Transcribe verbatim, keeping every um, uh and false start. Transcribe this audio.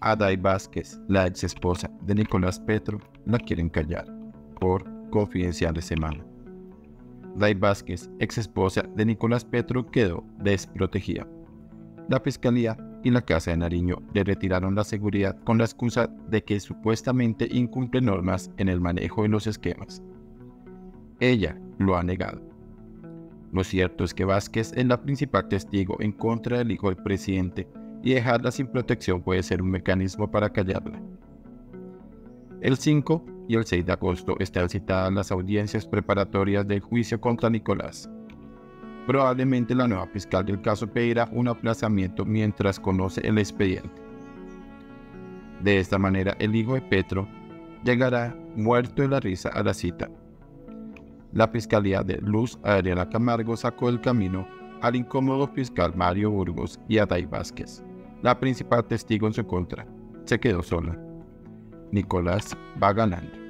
A Day Vázquez, la ex esposa de Nicolás Petro, la quieren callar, por Confidencial de Semana. Day Vázquez, ex esposa de Nicolás Petro, quedó desprotegida. La Fiscalía y la Casa de Nariño le retiraron la seguridad con la excusa de que supuestamente incumple normas en el manejo de los esquemas. Ella lo ha negado. Lo cierto es que Vázquez es la principal testigo en contra del hijo del presidente y dejarla sin protección puede ser un mecanismo para callarla. El cinco y el seis de agosto están citadas las audiencias preparatorias del juicio contra Nicolás. Probablemente la nueva fiscal del caso pedirá un aplazamiento mientras conoce el expediente. De esta manera, el hijo de Petro llegará muerto de la risa a la cita. La fiscalía de Luz Adriana Camargo sacó del camino al incómodo fiscal Mario Burgos y a Day Vázquez, la principal testigo en su contra. Se quedó sola. Nicolás va ganando.